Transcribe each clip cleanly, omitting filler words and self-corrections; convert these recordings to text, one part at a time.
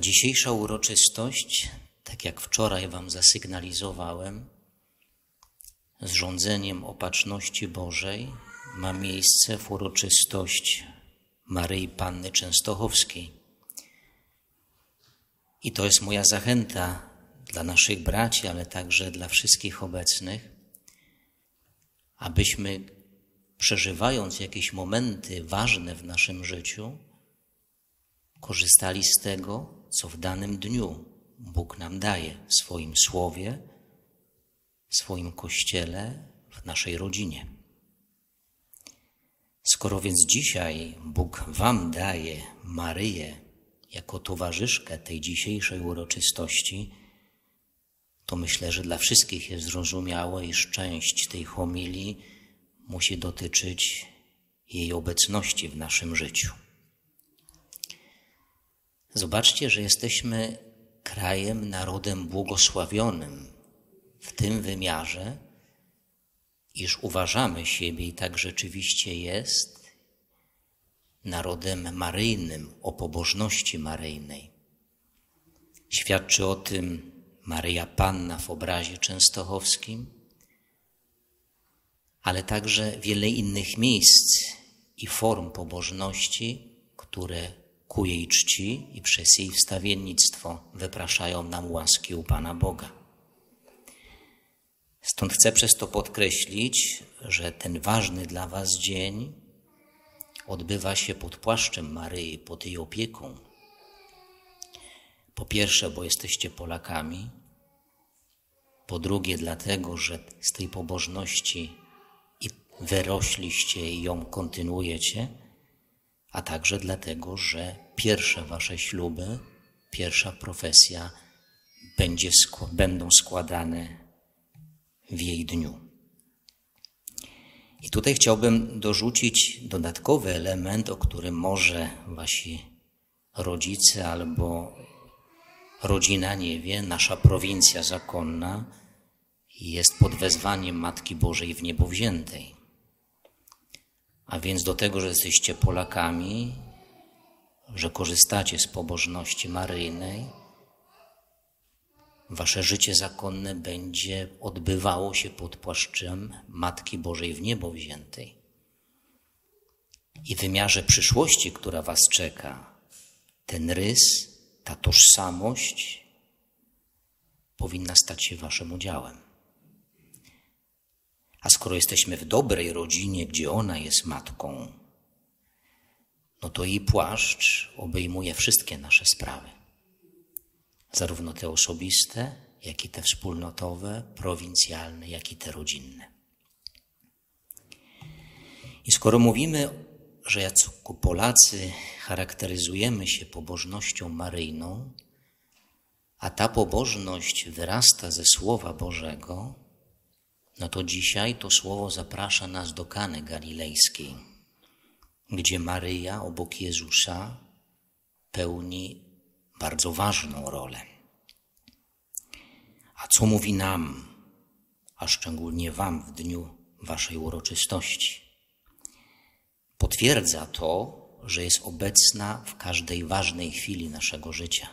dzisiejsza uroczystość, tak jak wczoraj wam zasygnalizowałem, z rządzeniem Opatrzności Bożej ma miejsce w uroczystość Maryi Panny Częstochowskiej. I to jest moja zachęta dla naszych braci, ale także dla wszystkich obecnych, abyśmy, przeżywając jakieś momenty ważne w naszym życiu, korzystali z tego, co w danym dniu Bóg nam daje w swoim Słowie, w swoim Kościele, w naszej rodzinie. Skoro więc dzisiaj Bóg wam daje Maryję jako towarzyszkę tej dzisiejszej uroczystości, to myślę, że dla wszystkich jest zrozumiałe, iż część tej homilii musi dotyczyć jej obecności w naszym życiu. Zobaczcie, że jesteśmy krajem, narodem błogosławionym w tym wymiarze, iż uważamy siebie, i tak rzeczywiście jest, narodem maryjnym, o pobożności maryjnej. Świadczy o tym Maryja Panna w obrazie częstochowskim, ale także wiele innych miejsc i form pobożności, które ku jej czci i przez jej wstawiennictwo wypraszają nam łaski u Pana Boga. Stąd chcę przez to podkreślić, że ten ważny dla was dzień odbywa się pod płaszczem Maryi, pod jej opieką. Po pierwsze, bo jesteście Polakami. Po drugie, dlatego, że z tej pobożności i wyrośliście i ją kontynuujecie, a także dlatego, że pierwsze wasze śluby, pierwsza profesja będą składane w jej dniu. I tutaj chciałbym dorzucić dodatkowy element, o którym może wasi rodzice albo rodzina nie wie. Nasza prowincja zakonna jest pod wezwaniem Matki Bożej w niebo wziętej. A więc do tego, że jesteście Polakami, że korzystacie z pobożności maryjnej, wasze życie zakonne będzie odbywało się pod płaszczem Matki Bożej w niebo wziętej. I w wymiarze przyszłości, która was czeka, ten rys, ta tożsamość powinna stać się waszym udziałem. A skoro jesteśmy w dobrej rodzinie, gdzie ona jest matką, no to jej płaszcz obejmuje wszystkie nasze sprawy. Zarówno te osobiste, jak i te wspólnotowe, prowincjalne, jak i te rodzinne. I skoro mówimy, że jako Polacy charakteryzujemy się pobożnością maryjną, a ta pobożność wyrasta ze Słowa Bożego, no to dzisiaj to Słowo zaprasza nas do Kany Galilejskiej, gdzie Maryja obok Jezusa pełni bardzo ważną rolę. A co mówi nam, a szczególnie wam w dniu waszej uroczystości? Potwierdza to, że jest obecna w każdej ważnej chwili naszego życia.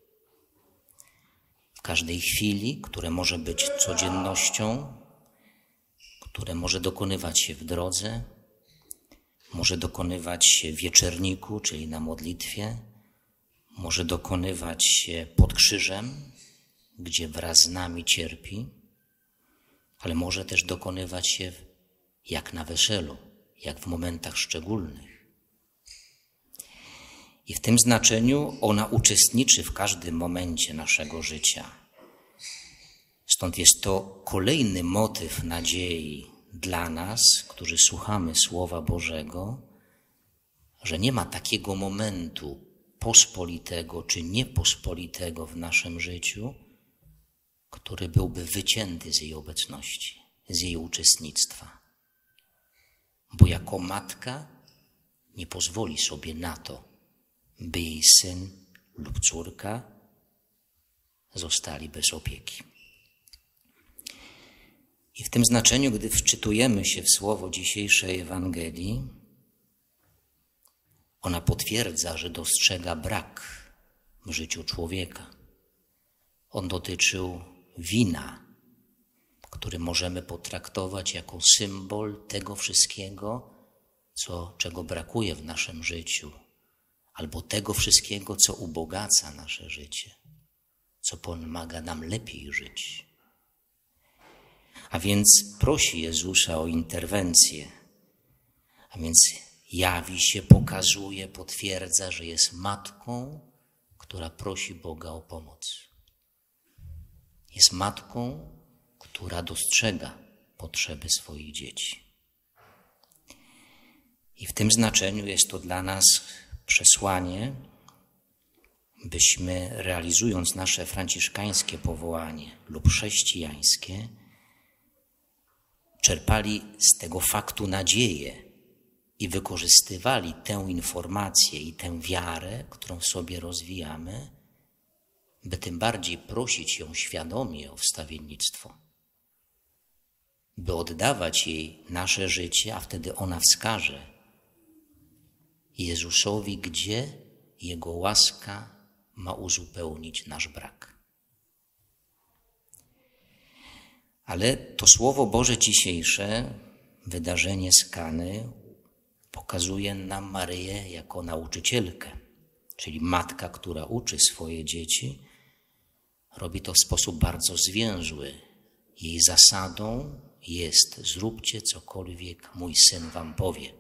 W każdej chwili, która może być codziennością, które może dokonywać się w drodze, może dokonywać się w wieczerniku, czyli na modlitwie, może dokonywać się pod krzyżem, gdzie wraz z nami cierpi, ale może też dokonywać się jak na weselu, jak w momentach szczególnych. I w tym znaczeniu ona uczestniczy w każdym momencie naszego życia. Stąd jest to kolejny motyw nadziei dla nas, którzy słuchamy Słowa Bożego, że nie ma takiego momentu pospolitego czy niepospolitego w naszym życiu, który byłby wycięty z jej obecności, z jej uczestnictwa. Bo jako matka nie pozwoli sobie na to, by jej syn lub córka zostali bez opieki. I w tym znaczeniu, gdy wczytujemy się w słowo dzisiejszej Ewangelii, ona potwierdza, że dostrzega brak w życiu człowieka. On dotyczył wina, który możemy potraktować jako symbol tego wszystkiego, czego brakuje w naszym życiu, albo tego wszystkiego, co ubogaca nasze życie, co pomaga nam lepiej żyć. A więc prosi Jezusa o interwencję, a więc jawi się, pokazuje, potwierdza, że jest matką, która prosi Boga o pomoc. Jest matką, która dostrzega potrzeby swoich dzieci. I w tym znaczeniu jest to dla nas przesłanie, byśmy realizując nasze franciszkańskie powołanie lub chrześcijańskie, czerpali z tego faktu nadzieję i wykorzystywali tę informację i tę wiarę, którą w sobie rozwijamy, by tym bardziej prosić ją świadomie o wstawiennictwo, by oddawać jej nasze życie, a wtedy ona wskaże Jezusowi, gdzie Jego łaska ma uzupełnić nasz brak. Ale to Słowo Boże dzisiejsze, wydarzenie z Kany, pokazuje nam Maryję jako nauczycielkę, czyli matka, która uczy swoje dzieci. Robi to w sposób bardzo zwięzły. Jej zasadą jest: zróbcie cokolwiek mój syn wam powie.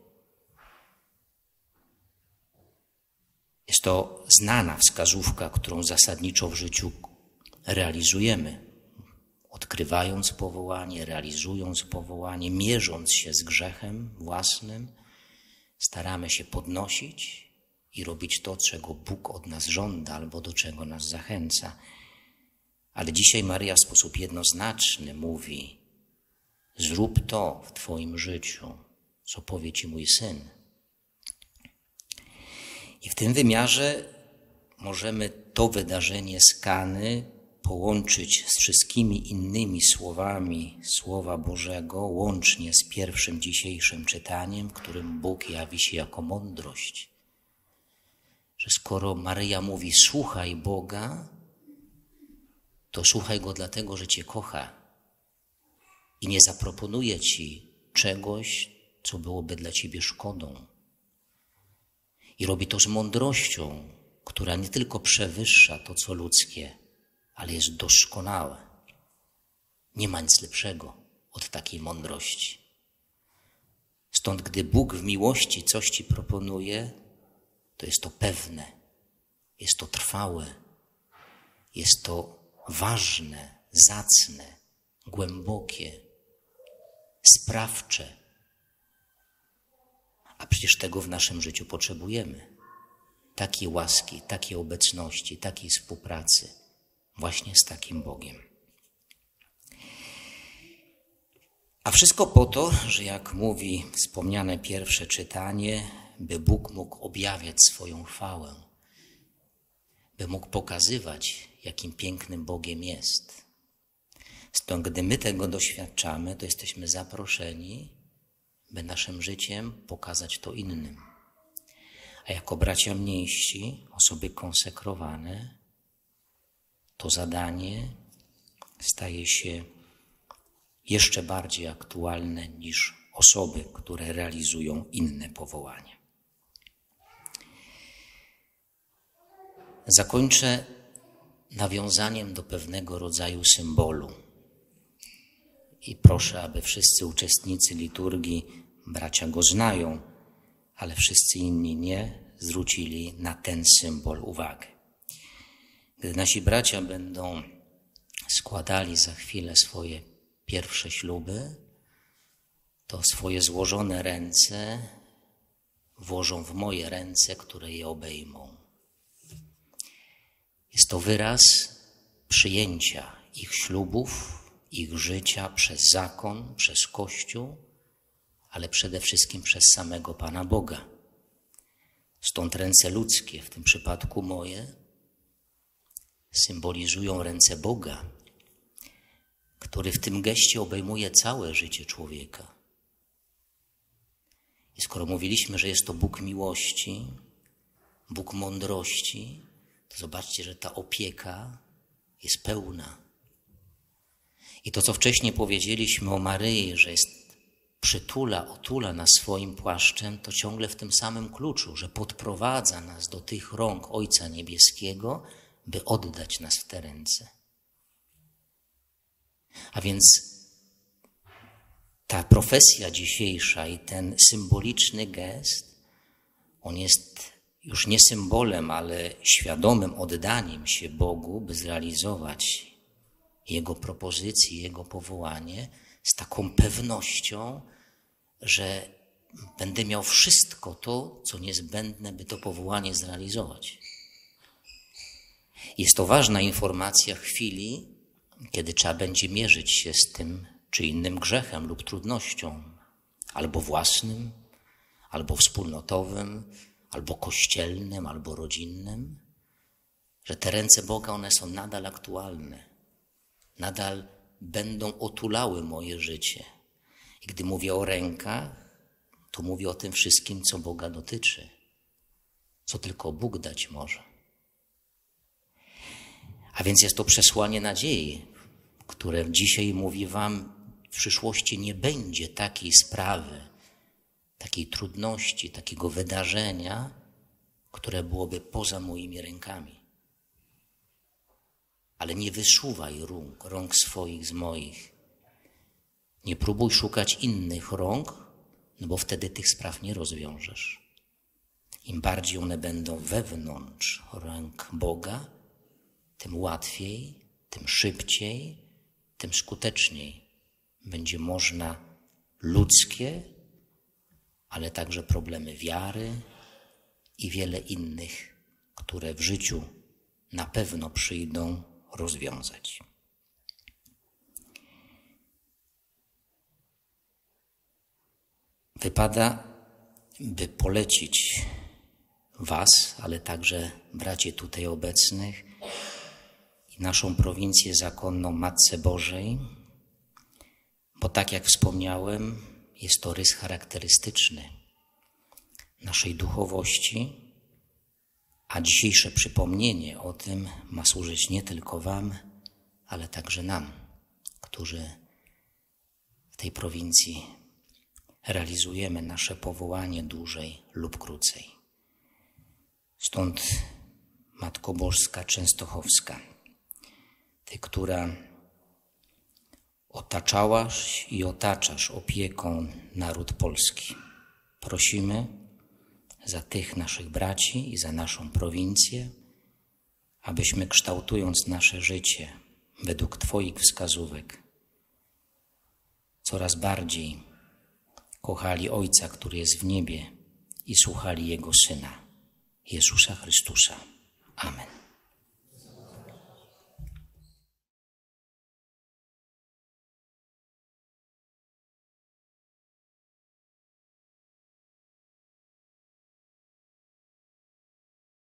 Jest to znana wskazówka, którą zasadniczo w życiu realizujemy. Odkrywając powołanie, realizując powołanie, mierząc się z grzechem własnym, staramy się podnosić i robić to, czego Bóg od nas żąda albo do czego nas zachęca. Ale dzisiaj Maryja w sposób jednoznaczny mówi: zrób to w Twoim życiu, co powie Ci mój syn. I w tym wymiarze możemy to wydarzenie z Kany połączyć z wszystkimi innymi słowami Słowa Bożego, łącznie z pierwszym dzisiejszym czytaniem, w którym Bóg jawi się jako mądrość. Że skoro Maryja mówi: słuchaj Boga, to słuchaj Go dlatego, że Cię kocha i nie zaproponuje Ci czegoś, co byłoby dla Ciebie szkodą. I robi to z mądrością, która nie tylko przewyższa to, co ludzkie, ale jest doskonałe. Nie ma nic lepszego od takiej mądrości. Stąd, gdy Bóg w miłości coś Ci proponuje, to jest to pewne, jest to trwałe, jest to ważne, zacne, głębokie, sprawcze. A przecież tego w naszym życiu potrzebujemy. Takiej łaski, takiej obecności, takiej współpracy właśnie z takim Bogiem. A wszystko po to, że jak mówi wspomniane pierwsze czytanie, by Bóg mógł objawiać swoją chwałę, by mógł pokazywać, jakim pięknym Bogiem jest. Stąd, gdy my tego doświadczamy, to jesteśmy zaproszeni, by naszym życiem pokazać to innym. A jako bracia mniejsi, osoby konsekrowane, to zadanie staje się jeszcze bardziej aktualne niż osoby, które realizują inne powołania. Zakończę nawiązaniem do pewnego rodzaju symbolu. I proszę, aby wszyscy uczestnicy liturgii, bracia go znają, ale wszyscy inni nie, zwrócili na ten symbol uwagę. Gdy nasi bracia będą składali za chwilę swoje pierwsze śluby, to swoje złożone ręce włożą w moje ręce, które je obejmą. Jest to wyraz przyjęcia ich ślubów, ich życia przez zakon, przez Kościół, ale przede wszystkim przez samego Pana Boga. Stąd ręce ludzkie, w tym przypadku moje, symbolizują ręce Boga, który w tym geście obejmuje całe życie człowieka. I skoro mówiliśmy, że jest to Bóg miłości, Bóg mądrości, to zobaczcie, że ta opieka jest pełna. I to, co wcześniej powiedzieliśmy o Maryi, że jest otula nas swoim płaszczem, to ciągle w tym samym kluczu, że podprowadza nas do tych rąk Ojca Niebieskiego, by oddać nas w te ręce. A więc ta profesja dzisiejsza i ten symboliczny gest, on jest już nie symbolem, ale świadomym oddaniem się Bogu, by zrealizować Jego propozycje, Jego powołanie z taką pewnością, że będę miał wszystko to, co niezbędne, by to powołanie zrealizować. Jest to ważna informacja w chwili, kiedy trzeba będzie mierzyć się z tym czy innym grzechem lub trudnością, albo własnym, albo wspólnotowym, albo kościelnym, albo rodzinnym, że te ręce Boga, one są nadal aktualne, nadal będą otulały moje życie. I gdy mówię o rękach, to mówię o tym wszystkim, co Boga dotyczy, co tylko Bóg dać może. A więc jest to przesłanie nadziei, które dzisiaj mówi wam, w przyszłości nie będzie takiej sprawy, takiej trudności, takiego wydarzenia, które byłoby poza moimi rękami. Ale nie wyszuwaj rąk swoich z moich. Nie próbuj szukać innych rąk, no bo wtedy tych spraw nie rozwiążesz. Im bardziej one będą wewnątrz rąk Boga, tym łatwiej, tym szybciej, tym skuteczniej będzie można ludzkie, ale także problemy wiary i wiele innych, które w życiu na pewno przyjdą, rozwiązać. Wypada, by polecić was, ale także braci tutaj obecnych i naszą prowincję zakonną Matce Bożej, bo tak jak wspomniałem, jest to rys charakterystyczny naszej duchowości, a dzisiejsze przypomnienie o tym ma służyć nie tylko wam, ale także nam, którzy w tej prowincji realizujemy nasze powołanie dłużej lub krócej. Stąd Matko Bożska Częstochowska, Ty, która otaczałaś i otaczasz opieką naród polski, prosimy za tych naszych braci i za naszą prowincję, abyśmy kształtując nasze życie według Twoich wskazówek, coraz bardziej kochali Ojca, który jest w niebie i słuchali Jego Syna, Jezusa Chrystusa. Amen.